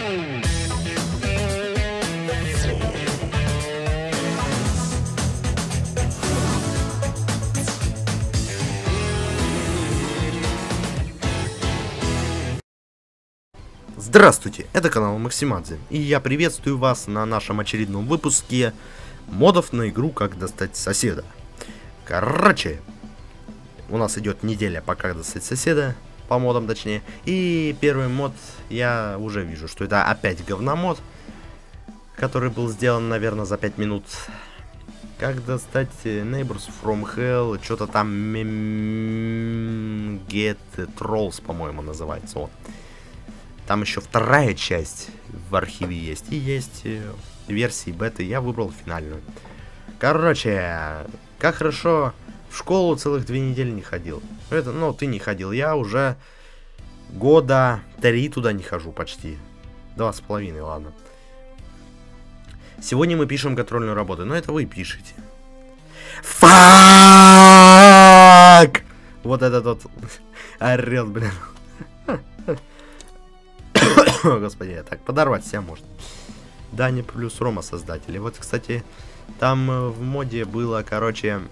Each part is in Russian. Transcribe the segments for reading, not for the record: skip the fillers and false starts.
Здравствуйте, это канал Максимадзе, и я приветствую вас на нашем очередном выпуске модов на игру «Как достать соседа». Короче, у нас идет неделя по «Как достать соседа», по модам точнее, и первый мод, я уже вижу, что это опять говномод, который был сделан, наверное, за 5 минут. Как достать Neighbors from Hell, что-то там Get Trolls, по-моему, называется он. Там еще вторая часть в архиве есть. И есть версии беты. Я выбрал финальную. Короче, как хорошо. В школу целых 2 недели не ходил. Это, ну, ты не ходил. Я уже года 3 туда не хожу почти. 2,5, ладно. Сегодня мы пишем контрольную работу. Но это вы пишете. Фак! Вот этот вот орет, блин. Господи, так подорвать себя может. Даня плюс Рома создатели. Вот, кстати, там в моде было, короче,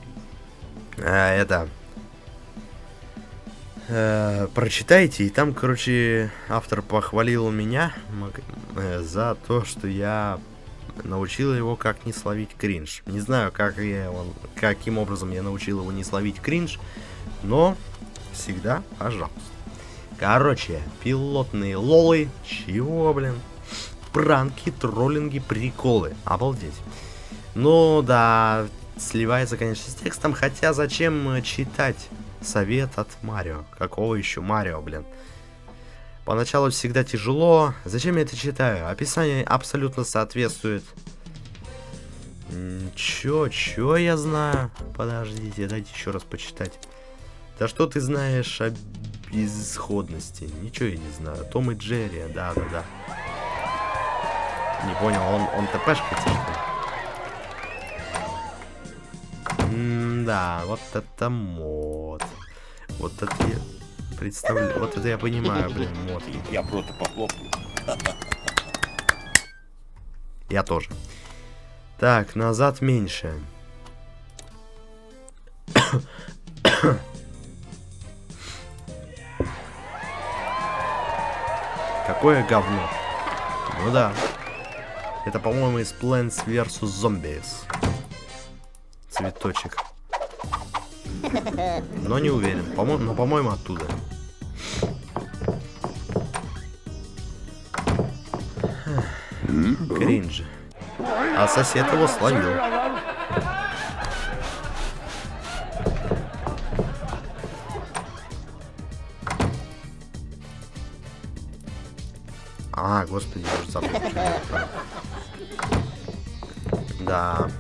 прочитайте, и там, короче, автор похвалил меня за то, что я научил его, как не словить кринж. Не знаю, каким образом я научил его не словить кринж, но всегда пожалуйста. Короче, пилотные лолы. Чего, блин? Пранки, троллинги, приколы. Обалдеть. Ну да, сливается, конечно, с текстом. Хотя зачем читать совет от Марио? Какого еще Марио, блин? Поначалу всегда тяжело. Зачем я это читаю? Описание абсолютно соответствует. Чё я знаю? Подождите, дайте еще раз почитать. Да что ты знаешь о безысходности? Ничего я не знаю. Том и Джерри, да. Не понял, он ТПшкается, что ли? Да, вот это мод. Вот это я представляю. Вот это я понимаю, блин, мод. Я просто похлопаю. Я тоже. Так, назад меньше. Какое говно. Ну да. Это, по-моему, из Plants vs Zombies. Цветочек. Но не уверен. Но, по-моему, оттуда. Кринж. А сосед его словил. А, господи, я уже забыл. Да.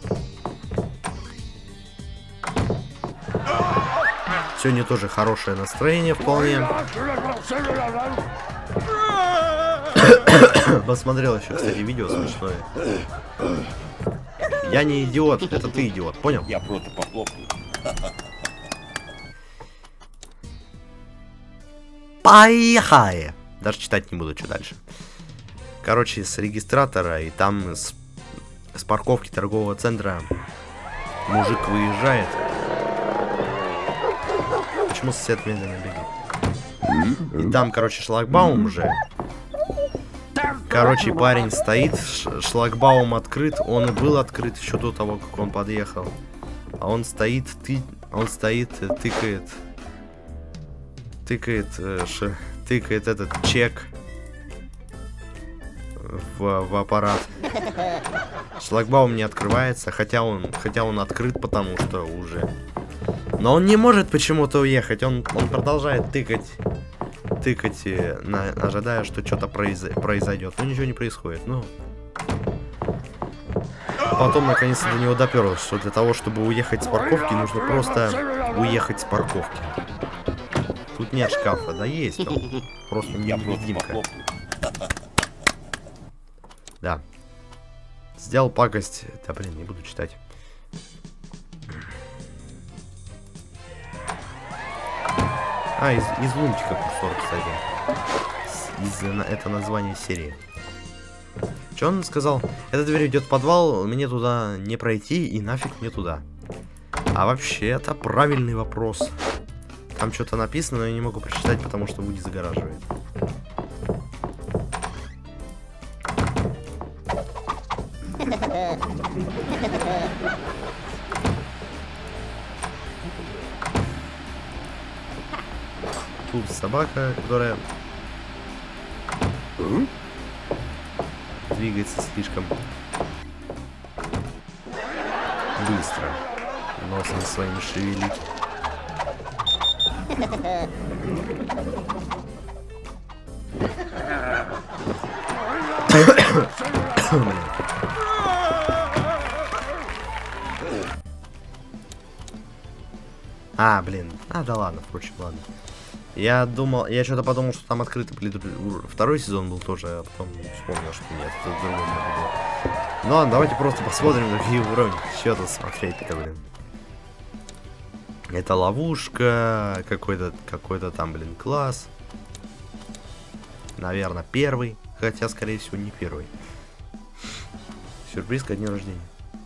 Сегодня тоже хорошее настроение вполне. Посмотрел еще, кстати, видео смешное. Я не идиот, это ты идиот, понял? Я просто похлопаю. Поехали! Даже читать не буду, что дальше. Короче, с регистратора и там с парковки торгового центра мужик выезжает. Почему сосед медленно бегает? И там, короче, шлагбаум уже. Короче, парень стоит, шлагбаум открыт. Он и был открыт еще до того, как он подъехал. А он стоит, тыкает этот чек в аппарат. Шлагбаум не открывается, хотя он открыт, потому что уже. Но он не может почему-то уехать. Он продолжает тыкать, ожидая, что что-то произойдет. Но ничего не происходит. Ну. Потом наконец-то до него доперлось, что для того, чтобы уехать с парковки, нужно просто уехать с парковки. Тут нет шкафа, да есть он. Просто невидимка. Да. Сделал пакость. Да блин, не буду читать. А, из лунтика курсор, кстати. это название серии. Что он сказал? Эта дверь идет в подвал, мне туда не пройти и нафиг мне туда. А вообще, это правильный вопрос. Там что-то написано, но я не могу прочитать, потому что Вуди загораживает. Тут собака, которая двигается слишком быстро. Носом своим шевелит. А, блин. А, да ладно, впрочем, ладно. Я что-то подумал, что там открытый второй сезон был тоже, а потом вспомнил, что нет, это другой было. Ну ладно, давайте просто посмотрим другие уровни. Что тут смотреть-то, блин. Это ловушка, какой-то там, блин, класс. Наверное, первый, хотя, скорее всего, не первый. Сюрприз ко дню рождения.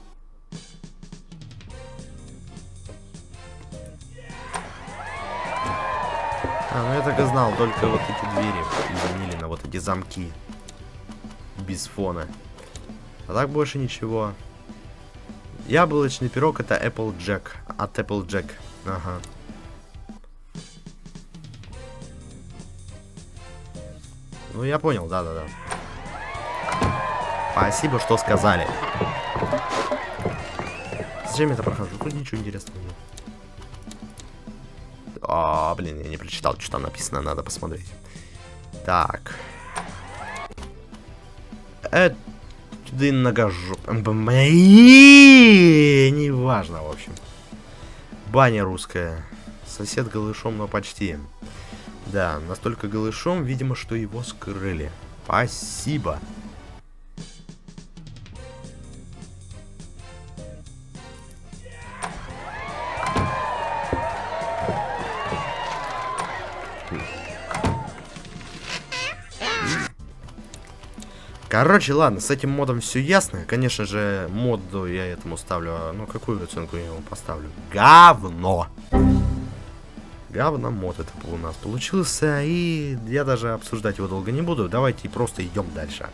А, ну я так и знал, только вот эти двери изменили на вот эти замки. Без фона. А так больше ничего. Яблочный пирог — это Applejack. От Applejack. Ага. Ну я понял, да-да-да. Спасибо, что сказали. Зачем я это прохожу? Тут ничего интересного нет. А, блин, я не прочитал, что там написано, надо посмотреть. Так. Это многожоп. Неважно, в общем. Баня русская. Сосед голышом, но почти. Да, настолько голышом, видимо, что его скрыли. Спасибо. Короче, ладно, с этим модом все ясно. Конечно же, моду я этому ставлю. Ну, какую оценку я ему поставлю? Говно! Говно мод это у нас получился. И я даже обсуждать его долго не буду. Давайте просто идем дальше.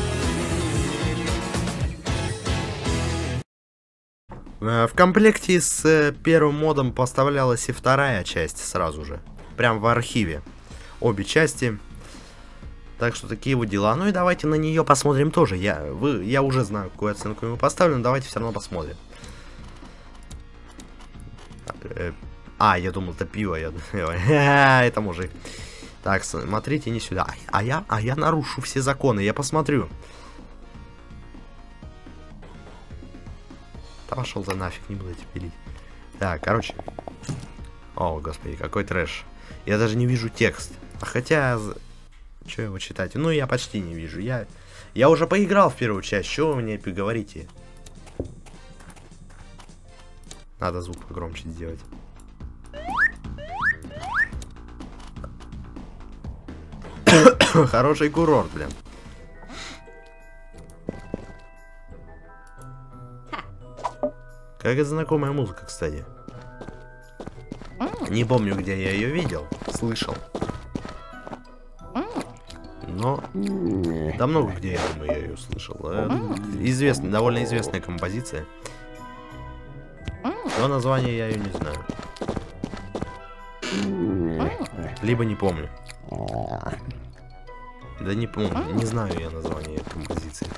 В комплекте с первым модом поставлялась и вторая часть сразу же. Прям в архиве. Обе части. Так что такие вот дела. Ну и давайте на нее посмотрим тоже. Я уже знаю, какую оценку ему поставлю, но давайте все равно посмотрим. Я думал, это пиво. Это мужик. Так, смотрите, не сюда. А я нарушу все законы, я посмотрю. Да пошел ты нафиг, не буду тебя пилить. Так, короче. О, господи, какой трэш. Я даже не вижу текст. Хотя... Что его читать? Ну, я почти не вижу. Я уже поиграл в первую часть. Что вы мне говорите? Надо звук погромче сделать. Хороший курорт, блин. Какая знакомая музыка, кстати. Не помню, где я ее видел. Слышал. Но да много где, я думаю, я ее слышал. Довольно известная композиция. Но название я ее не знаю. Либо не помню. Да не помню, не знаю я название этой композиции.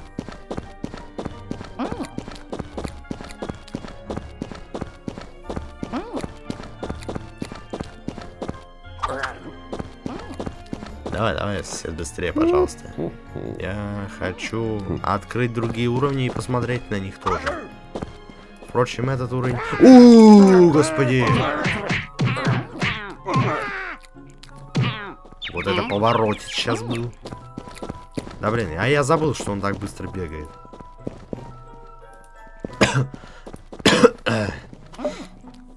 Давай, сосед, быстрее, пожалуйста. Я хочу открыть другие уровни и посмотреть на них тоже. Впрочем, этот уровень... Господи! Вот это поворот сейчас был. Да блин, а я забыл, что он так быстро бегает.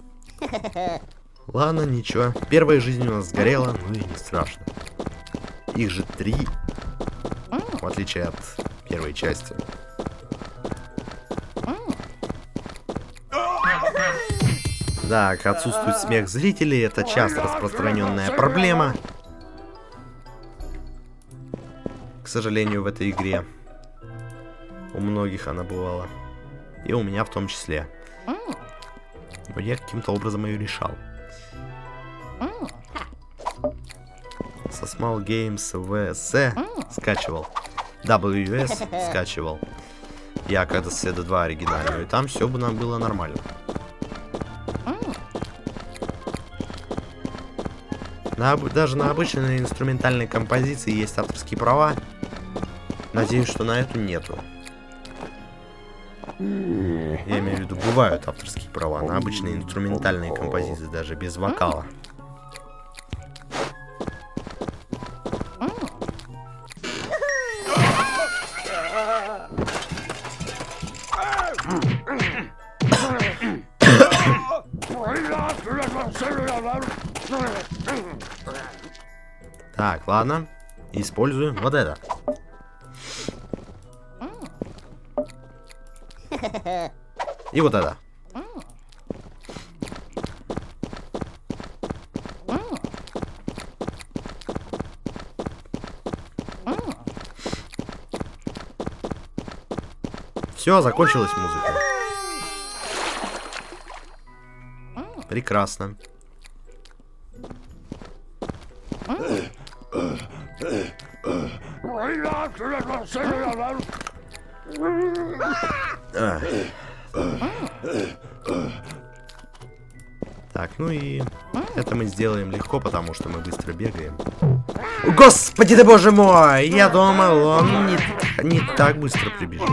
Ладно, ничего. Первая жизнь у нас сгорела, ну и не страшно. Их же 3. В отличие от первой части. Так, отсутствует смех зрителей. Это часто распространенная проблема. К сожалению, в этой игре. У многих она бывала. И у меня в том числе. Но я каким-то образом ее решал. Со Small Games VS скачивал. WS скачивал. Я когда Соседа 2 оригинальную. И там все бы нам было нормально. Даже на обычной инструментальной композиции есть авторские права. Надеюсь, что на эту нету. Я имею в виду, бывают авторские права на обычные инструментальные композиции, даже без вокала. Так, ладно. Использую вот это. И вот это. Все, закончилась музыка. Прекрасно. Так, ну и это мы сделаем легко, потому что мы быстро бегаем. Господи ты боже мой! Я думал, он не так быстро прибежит.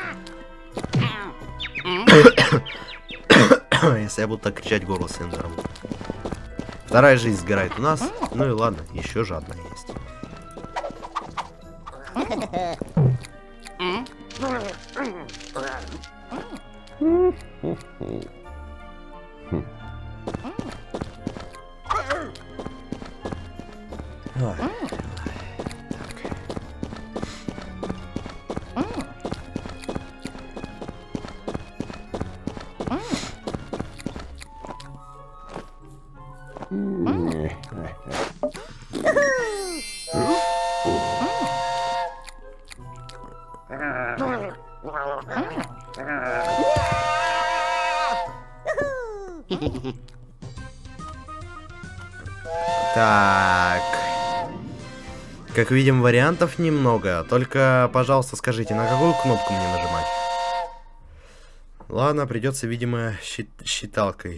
Если я буду так кричать, горло себе надорву. Вторая жизнь сгорает у нас. Ну и ладно, еще же одна есть. Так. Как видим, вариантов немного. Только, пожалуйста, скажите, на какую кнопку мне нажимать? Ладно, придется, видимо, считалкой.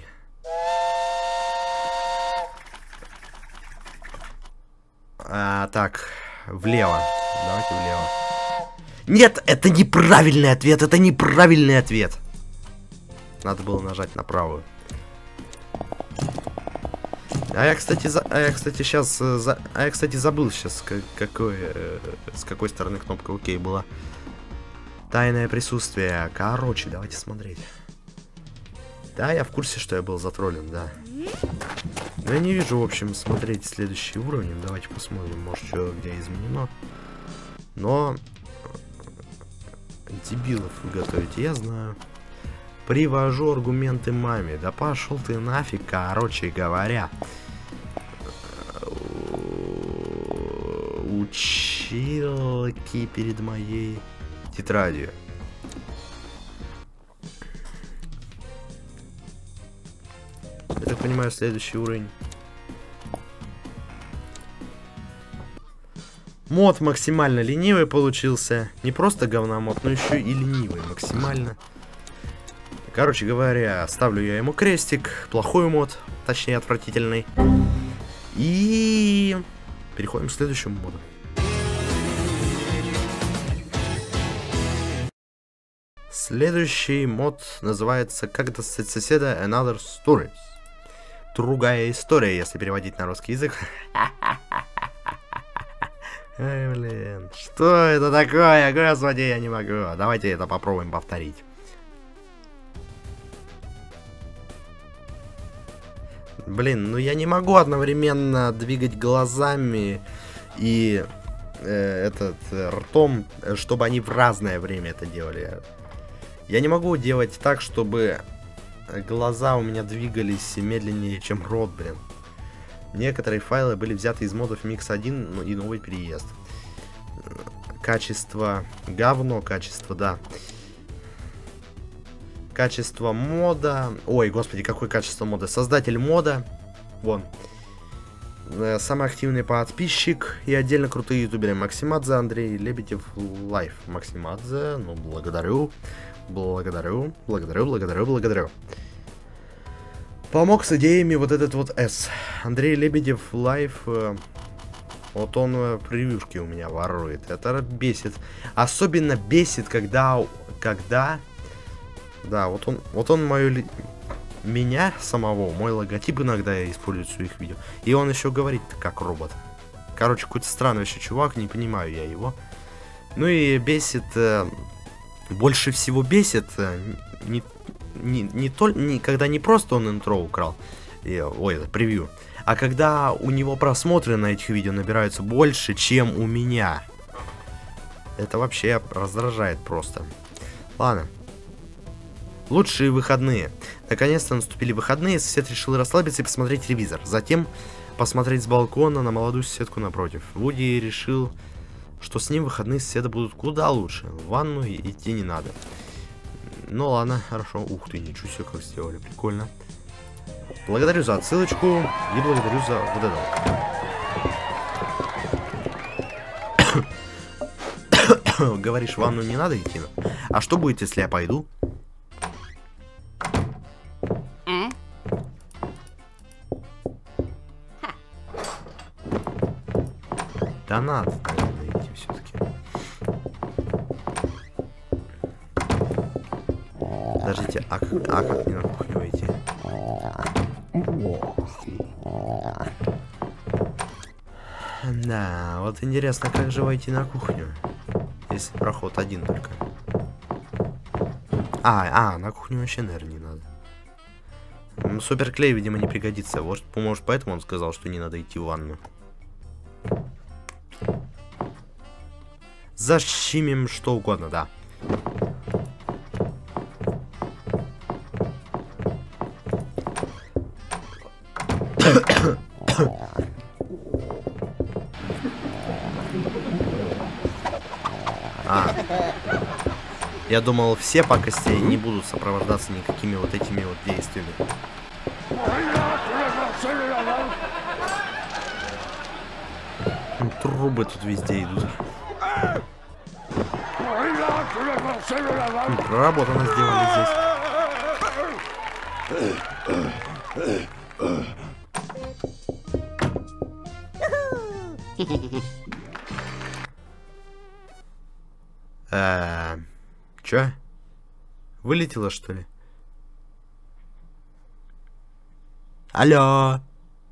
Так, влево. Давайте влево. Нет, это неправильный ответ, это неправильный ответ. Надо было нажать на правую. Я, кстати, забыл сейчас, с какой стороны кнопка окей была. Тайное присутствие. Короче, давайте смотреть. Да, я в курсе, что я был затроллен, да. Но я не вижу, в общем, смотреть следующий уровень. Давайте посмотрим, может, что где изменено. Но дебилов вы готовите, я знаю. Привожу аргументы маме. Да пошел ты нафиг, короче говоря. Училки перед моей тетрадью. Я так понимаю, следующий уровень. Мод максимально ленивый получился. Не просто говномод, но еще и ленивый максимально. Короче говоря, ставлю я ему крестик. Плохой мод, точнее отвратительный. И переходим к следующему моду. Следующий мод называется «Как достать соседа Another Stories». Другая история, если переводить на русский язык. Эй, блин, что это такое? Господи, я не могу. Давайте это попробуем повторить. Блин, ну я не могу одновременно двигать глазами и ртом, чтобы они в разное время это делали. Я не могу делать так, чтобы глаза у меня двигались медленнее, чем рот, блин. Некоторые файлы были взяты из модов Mix 1 и новый переезд. Качество говно, качество, да. Качество мода. Ой, господи, какое качество мода. Создатель мода. Вон. Самый активный подписчик и отдельно крутые ютуберы. Максимадзе, Андрей Лебедев, Лайф. Максимадзе, ну, благодарю. Благодарю. Помог с идеями вот этот вот С. Андрей Лебедев, Лайф. Вот он превьюшки у меня ворует. Это бесит. Особенно бесит, когда... Да, вот он меня самого, мой логотип иногда я использую в своих видео. И он еще говорит как робот. Короче, какой-то странный еще чувак, не понимаю я его. Ну и бесит... Больше всего бесит когда не просто он интро украл, это превью, а когда у него просмотры на этих видео набираются больше, чем у меня. Это вообще раздражает просто. Ладно. Лучшие выходные. Наконец-то наступили выходные, сосед решил расслабиться и посмотреть телевизор. Затем посмотреть с балкона на молодую соседку напротив. Вуди решил, что с ним выходные соседа будут куда лучше. В ванну идти не надо. Ну ладно, хорошо. Ух ты, ничего себе, как сделали. Прикольно. Благодарю за отсылочку и благодарю за вот это. Говоришь, в ванну не надо идти? А что будет, если я пойду? Да надо, наверное, идти все-таки. Подождите, а как мне на кухню войти? Да, вот интересно, как же войти на кухню? Если проход один только. На кухню вообще, наверное, не надо. Суперклей, видимо, не пригодится. Вот, может, поэтому он сказал, что не надо идти в ванну. Защимим что угодно, да. Я думал, все пакости не будут сопровождаться никакими вот этими вот действиями. Трубы тут везде идут. Проработано сделали здесь. Чё? Вылетело, что ли? Алло!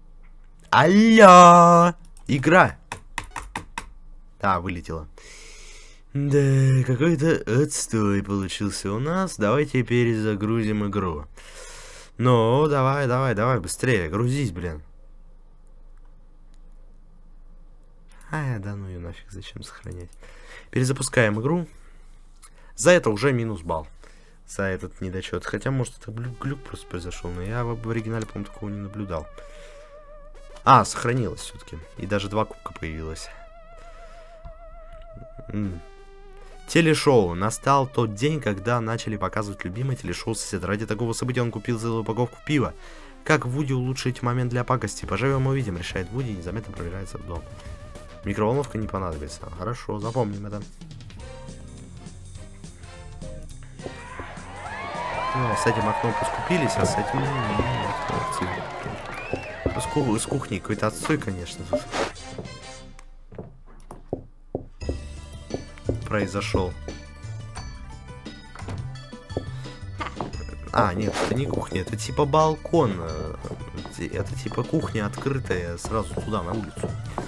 Алло! Игра! Да, вылетела. Да, какой-то отстой получился у нас. Давайте перезагрузим игру. Ну, давай, быстрее, грузись, блин. Да ну ее нафиг, зачем сохранять? Перезапускаем игру. За это уже минус балл. За этот недочет. Хотя, может, это глюк просто произошел, но я в оригинале, по-моему, такого не наблюдал. Сохранилось все-таки. И даже 2 кубка появилось. Телешоу. Настал тот день, когда начали показывать любимое телешоу соседа. Ради такого события он купил целую упаковку пива. Как Вуди улучшить момент для пакости? Поживем увидим, решает Вуди и незаметно пробирается в дом. Микроволновка не понадобится. Хорошо, запомним это. Ну, с этим окном поскупились, а с этим нет. С кухни какой-то отстой, конечно, тут произошел. Нет, это не кухня, это типа балкон. Это типа кухня открытая сразу туда, на улицу.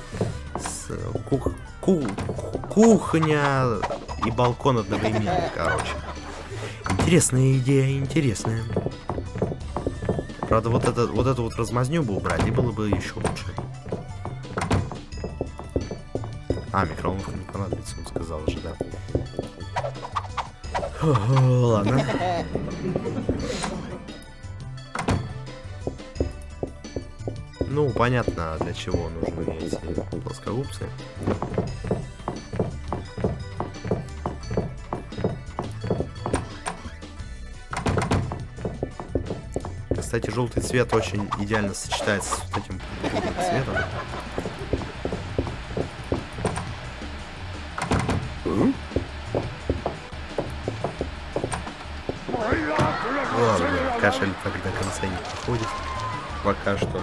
Кухня и балкон одновременно, короче. Интересная идея, интересная. Правда, вот эту вот размазню бы убрать, и было бы еще лучше. А, микроволновка не понадобится, он сказал же, да. Ладно. Ну, понятно, для чего нужны эти плоскогубцы. Кстати, желтый цвет очень идеально сочетается с вот этим цветом. Ладно, кашель тогда конца не подходит. Пока что.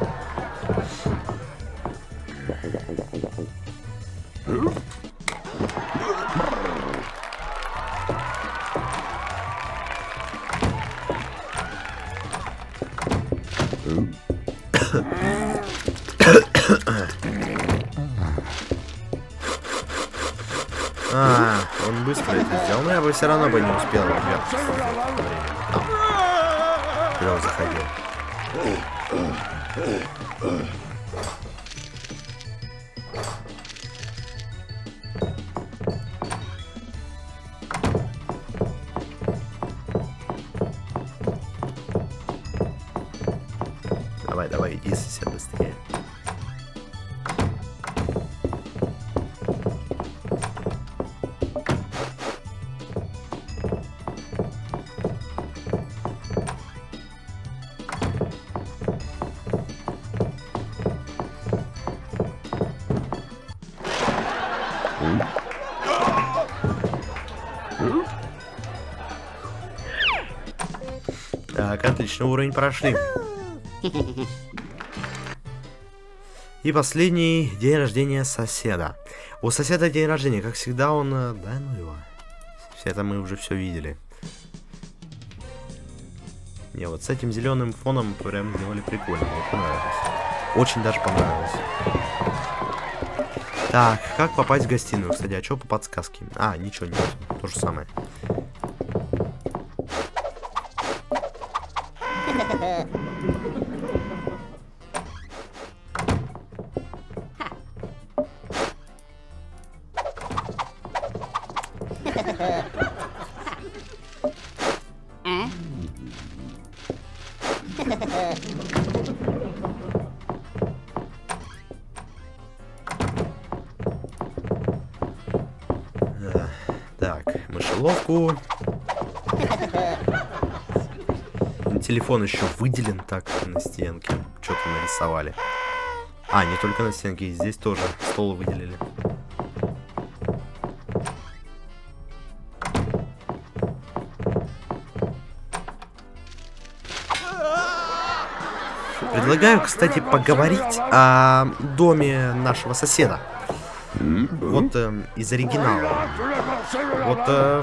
Он быстро это сделал, но я бы все равно бы не успел наверх там, когда он заходил. Давай, давай, иди, сосед, быстрее. Так, отлично, уровень прошли. И последний день рождения соседа. У соседа день рождения, как всегда, он... Да, ну его. Все это мы уже все видели. Не, вот с этим зеленым фоном прям сделали прикольно. Мне понравилось. Очень даже понравилось. Так, как попасть в гостиную? Кстати, а что по подсказке? А, ничего нет. То же самое. Так, мышеловку. Телефон еще выделен так на стенке. Что-то нарисовали. А, не только на стенке, и здесь тоже стол выделили. Предлагаю, кстати, поговорить о доме нашего соседа. Вот из оригинала. Вот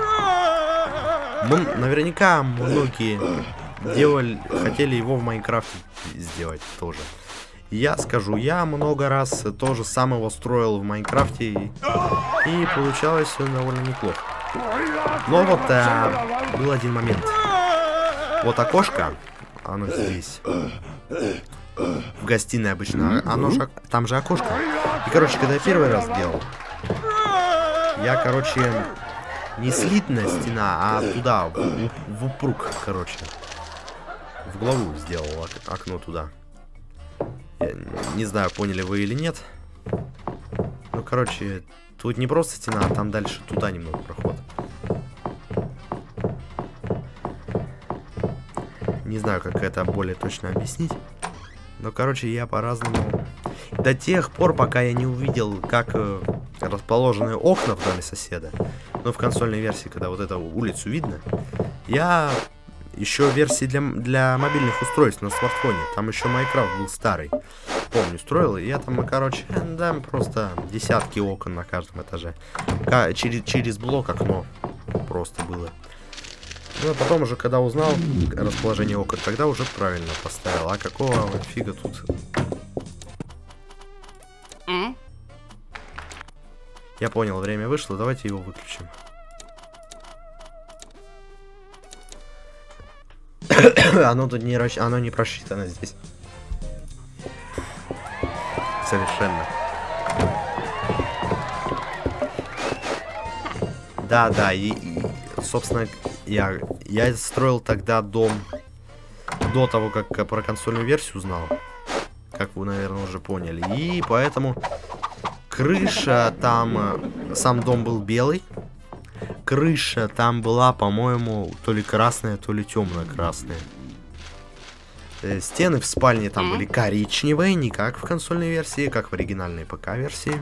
наверняка многие хотели его в Майнкрафте сделать тоже. Я скажу, я много раз тоже сам его строил в Майнкрафте, и получалось все довольно неплохо. Но вот был один момент. Вот окошко, оно здесь. В гостиной обычно. Оно же, там же окошко. И, короче, когда я первый раз делал, я, короче, не слитная стена, а туда, в упруг, короче. В главу сделал окно туда. Я не знаю, поняли вы или нет. Ну, короче, тут не просто стена, а там дальше туда немного проход. Не знаю, как это более точно объяснить. Но, короче, я по-разному... До тех пор, пока я не увидел, как расположены окна в доме соседа. Но в консольной версии, когда вот эту улицу видно, я еще версии для мобильных устройств на смартфоне. Там еще Майнкрафт был старый. Помню, строил. И я там, короче, да, просто десятки окон на каждом этаже. Через блок окно просто было. Ну, а потом уже, когда узнал расположение окон, тогда уже правильно поставил. А какого фига тут? Я понял, время вышло, давайте его выключим. Оно тут оно не просчитано здесь. Совершенно. Да, собственно, я строил тогда дом до того, как про консольную версию узнал. Как вы, наверное, уже поняли. И поэтому крыша там... Сам дом был белый. Крыша там была, по-моему, то ли красная, то ли темно-красная. Стены в спальне там были коричневые, не как в консольной версии, как в оригинальной ПК-версии.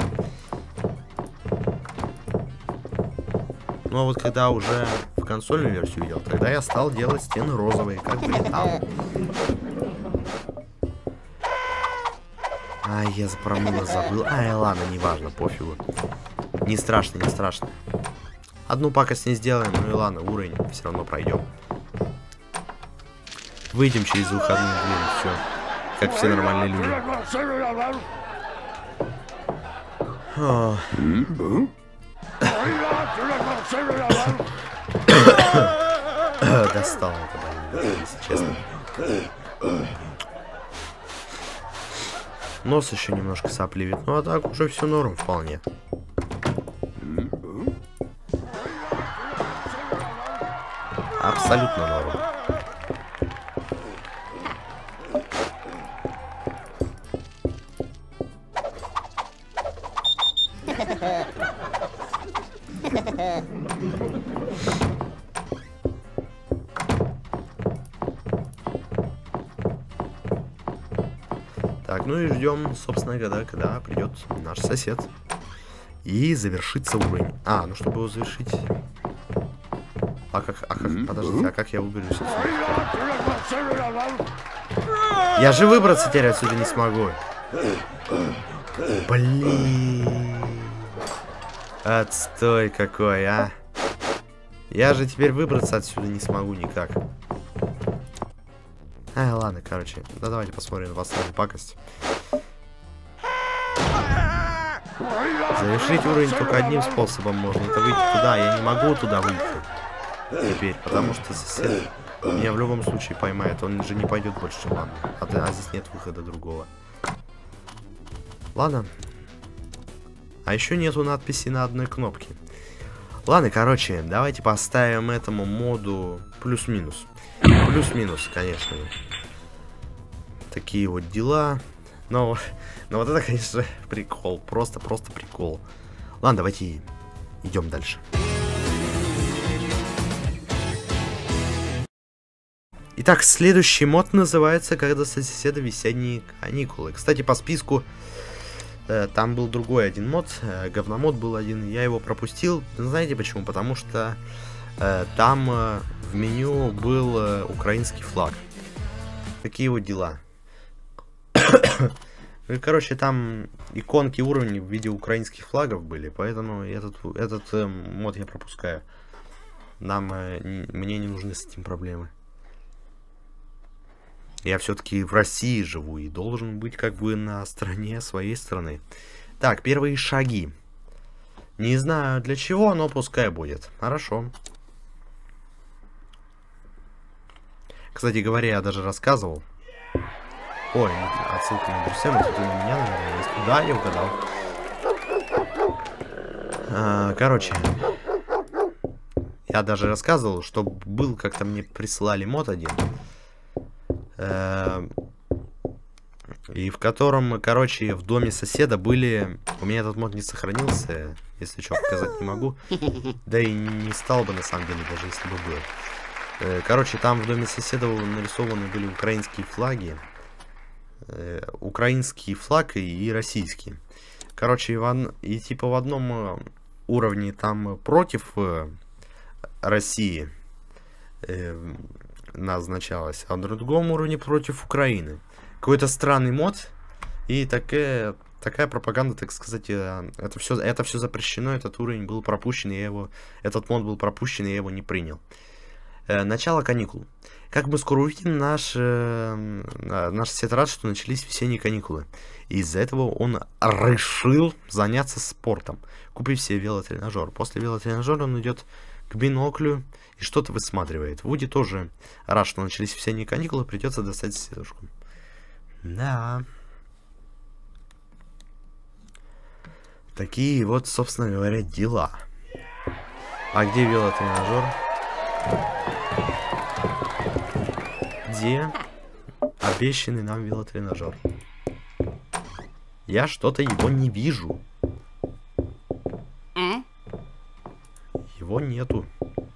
Но вот когда уже в консольную версию видел, тогда я стал делать стены розовые, как в металл. Ай, я про мыло забыл. Ай, ладно, неважно, пофигу. Не страшно, не страшно. Одну пакость не сделаем, ну и ладно, уровень все равно пройдем. Выйдем через выходные двери, все. Как все нормальные люди. Достал это, блин, если честно. Нос еще немножко сопливит, ну а так уже все норм вполне. Абсолютно норм. Так, ну и ждем, собственно, когда придет наш сосед. И завершится уровень. А, ну чтобы его завершить... Подождите, а как я выберусь отсюда? Я же выбраться теперь отсюда не смогу. Блин. Отстой какой, а. Я же теперь выбраться отсюда не смогу никак. Ладно, короче. Да давайте посмотрим на последнюю пакость. Завершить уровень только одним способом можно. Это выйти туда. Я не могу туда выйти. Теперь, потому что сосед меня в любом случае поймает. Он же не пойдет больше, чем ладно. А здесь нет выхода другого. Ладно. А еще нету надписи на одной кнопке. Ладно, короче, давайте поставим этому моду плюс-минус. Плюс-минус, конечно. Такие вот дела. Но вот это, конечно, прикол. Просто прикол. Ладно, давайте идем дальше. Итак, следующий мод называется «Когда соседа весенние каникулы». Кстати, по списку там был другой один мод, говномод был один, я его пропустил. Знаете почему? Потому что там в меню был украинский флаг. Такие вот дела. И, короче, там иконки уровней в виде украинских флагов были, поэтому этот мод я пропускаю. Мне не нужны с этим проблемы. Я все-таки в России живу и должен быть как бы на стороне своей страны. Так, первые шаги. Не знаю для чего, но пускай будет. Хорошо. Кстати говоря, я даже рассказывал. Ой, отсылка на друзья, тут на меня, наверное, есть. Да, я угадал. Короче. Я даже рассказывал, что был, как-то мне прислали мод один. И в котором, короче, в доме соседа были... У меня этот мод не сохранился, если что, показать не могу. Да и не стал бы, на самом деле, даже если бы был. Короче, там в доме соседа нарисованы были украинские флаги. Украинский флаг и российский. Короче, и типа в одном уровне там против России назначалось, а в другом уровне против Украины. Какой-то странный мод. И такая пропаганда, так сказать, это все запрещено, этот уровень был пропущен, этот мод был пропущен, и я его не принял. Начало каникул. Как мы скоро увидим, наш сосед рад, что начались весенние каникулы. Из-за этого он решил заняться спортом, купив себе велотренажер. После велотренажера он идет к биноклю и что-то высматривает. Вуди тоже рад, что начались весенние каникулы, придется достать соседушку. Да. Такие вот, собственно говоря, дела. А где велотренажер? Где обещанный нам велотренажер? Я что-то его не вижу. Его нету.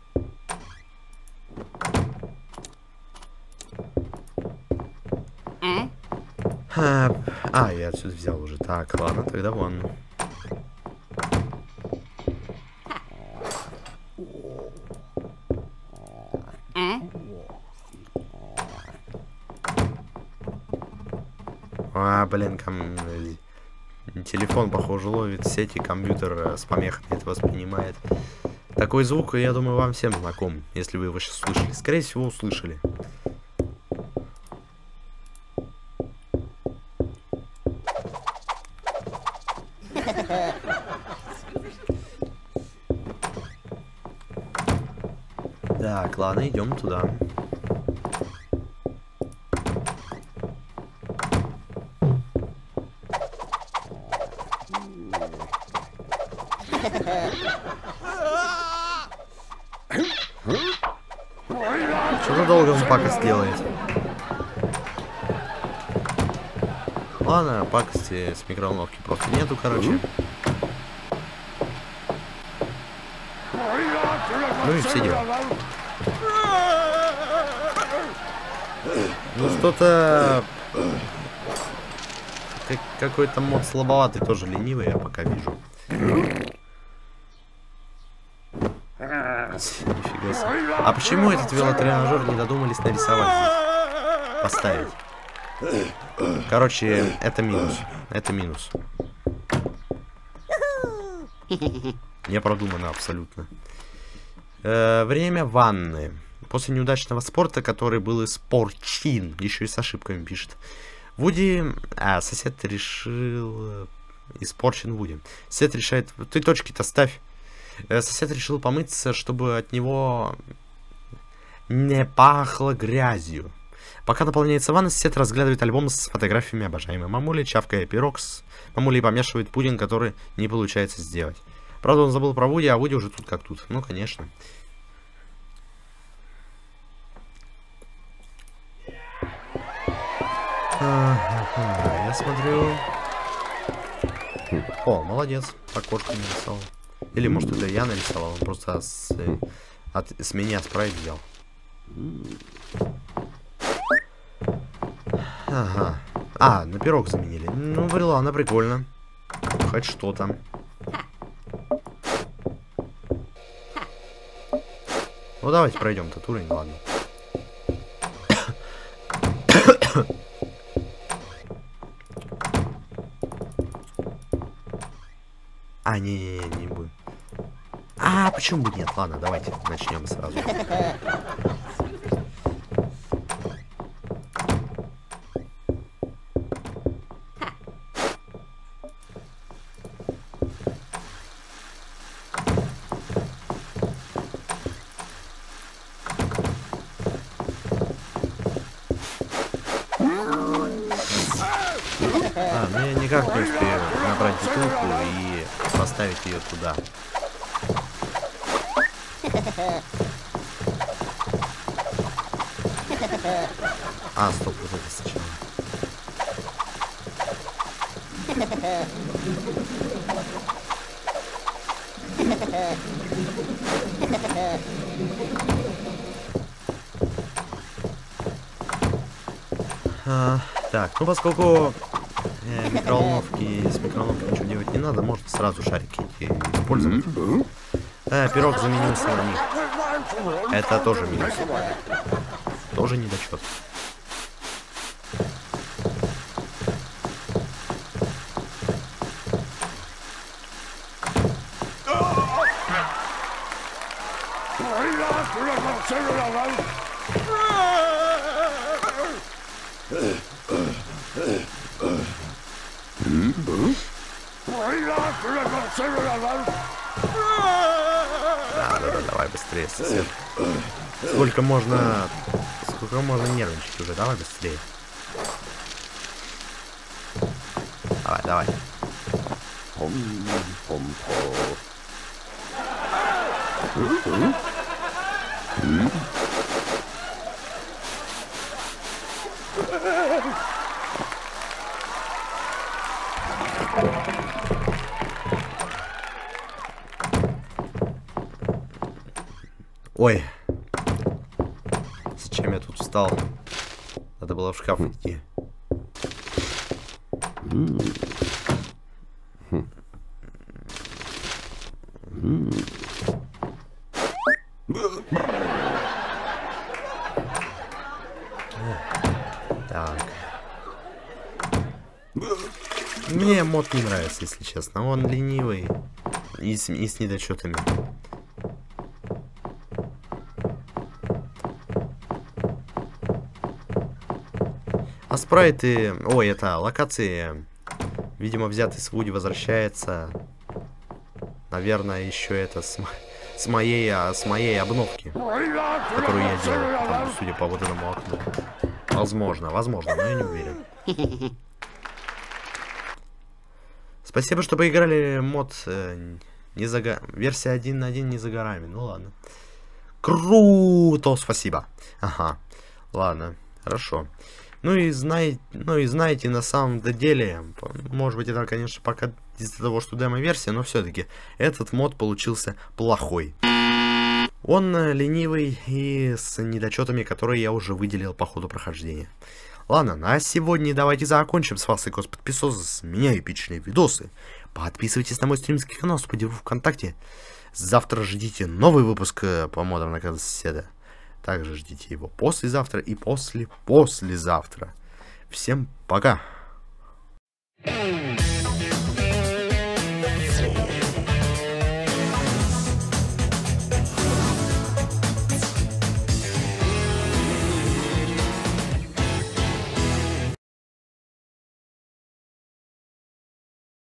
Я отсюда взял уже. Так, ладно, тогда ванну. Блин, телефон, похоже, ловит сети, компьютер с помехами это воспринимает. Такой звук, я думаю, вам всем знаком, если вы его сейчас слышали. Скорее всего, услышали. Так, ладно, идем туда. Что-то долго он пакость делает. Ладно, пакости с микроволновки просто нету, короче. Ну и все дела. Ну что-то... Какой-то мод слабоватый, тоже ленивый, я пока вижу. Нифига себе. А почему этот велотренажер не додумались нарисовать здесь? Поставить. Короче, это минус. Это минус. Не продумано абсолютно. Время ванны. После неудачного спорта, который был испорчен. Еще и с ошибками пишет. Вуди... сосед решил... Испорчен Вуди. Сосед решает... Ты точки-то ставь. Сосед решил помыться, чтобы от него не пахло грязью. Пока наполняется ванна, сосед разглядывает альбом с фотографиями обожаемой мамули, чавкая пирог с мамулей, помешивает пудинг, который не получается сделать. Правда, он забыл про Вуди, а Вуди уже тут как тут. Ну, конечно. Я смотрю... О, молодец. Окошко нарисовал. Или, может, это я нарисовал. Он просто с меня спрайт взял. Ага. На пирог заменили. Ну, ладно, прикольно. Хоть что-то. Ну, давайте пройдем этот уровень, ладно. Не будем. Почему бы нет? Ладно, давайте начнем сразу. Ну я никак не успею набрать бутылку и поставить ее туда. Стоп, вот это сначала. Так, ну поскольку с микроволновки ничего делать не надо, можно сразу шарики использовать. Пирог заменился на них. Это тоже минус. Тоже недочет. Давай быстрее, сосед. Сколько можно нервничать уже, давай быстрее. Давай. Ой. Зачем я тут встал? Надо было в шкаф идти. Так. Мне мод не нравится, если честно. Он ленивый и с недочетами. А спрайты... Ой, это локации, видимо, взятый с Вуди возвращается. Наверное, еще это с моей обновки, которую я делал, там, судя по вот этому окну. Возможно, но я не уверен. Спасибо, что поиграли. Мод версия 1.1 не за горами. Ну ладно. Круто, спасибо. Ага. Ладно, хорошо. Ну и знаете, на самом деле, может быть, это, конечно, пока из-за того, что демо-версия, но все-таки этот мод получился плохой. Он ленивый и с недочетами, которые я уже выделил по ходу прохождения. Ладно, на сегодня давайте закончим. С вас Икос, подписывайтесь, с меня эпичные видосы. Подписывайтесь на мой стримский канал, вступайте в ВКонтакте. Завтра ждите новый выпуск по модам на соседа. Также ждите его послезавтра и послезавтра. Всем пока!